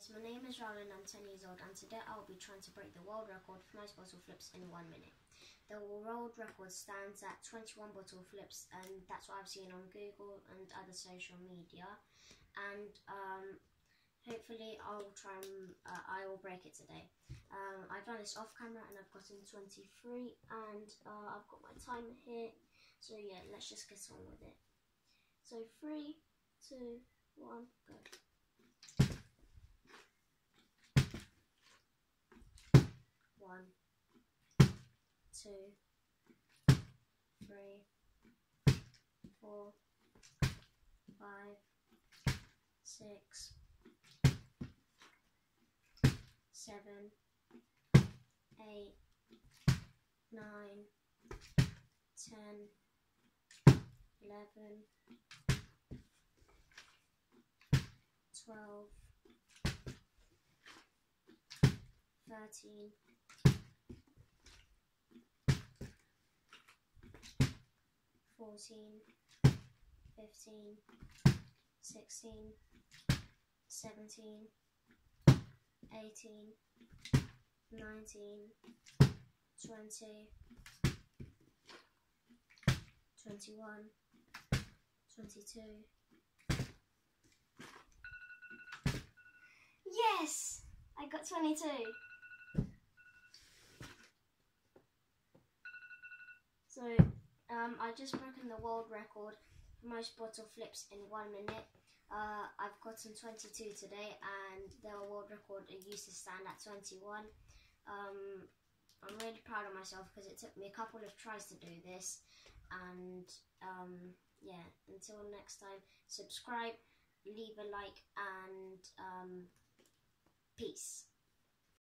guys, my name is Roland, I'm 10 years old, and today I'll be trying to break the world record for most bottle flips in 1 minute. The world record stands at 21 bottle flips, and that's what I've seen on Google and other social media. And hopefully I will break it today. I've done this off camera and I've gotten 23, and I've got my timer here. So yeah, let's just get on with it. So 3, 2, 1, go. 1, 2, 3, 4, 5, 6, 7, 8, 9, 10, 11, 12, 13, 14, 15, 16, 17, 18, 19, 20, 21, 22. Yes! I got 22. So, I've just broken the world record for most bottle flips in 1 minute. I've gotten 22 today, and the world record used to stand at 21. I'm really proud of myself because it took me a couple of tries to do this. And yeah, until next time, subscribe, leave a like, and peace.